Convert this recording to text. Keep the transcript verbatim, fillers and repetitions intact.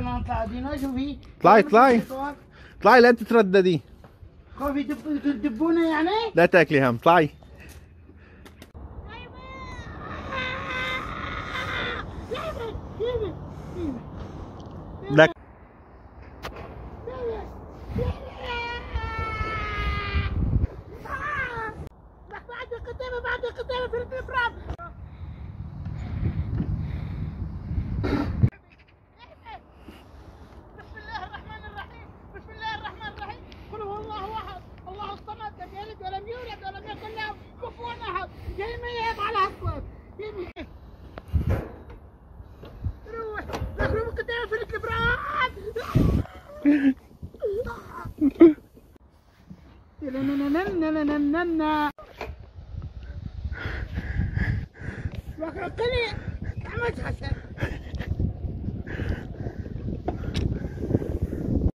يلا نطلع دينا شوفي. اطلعي اطلعي اطلعي لا تترددي. خوفي يدبونا يعني؟ لا تاكلي هم، اطلعي. لك بعد قدامي بعد قدامي في الفرام. بسم الله الرحمن الرحيم بسم الله الرحمن الرحيم قل هو الله احد الله الصمد لم يلد ولم يولد ولم يكن له كفوا احد. يا يمين على هالصوت يمين روح روح قدامي في الفرام. لا لا لا لا لا لا لا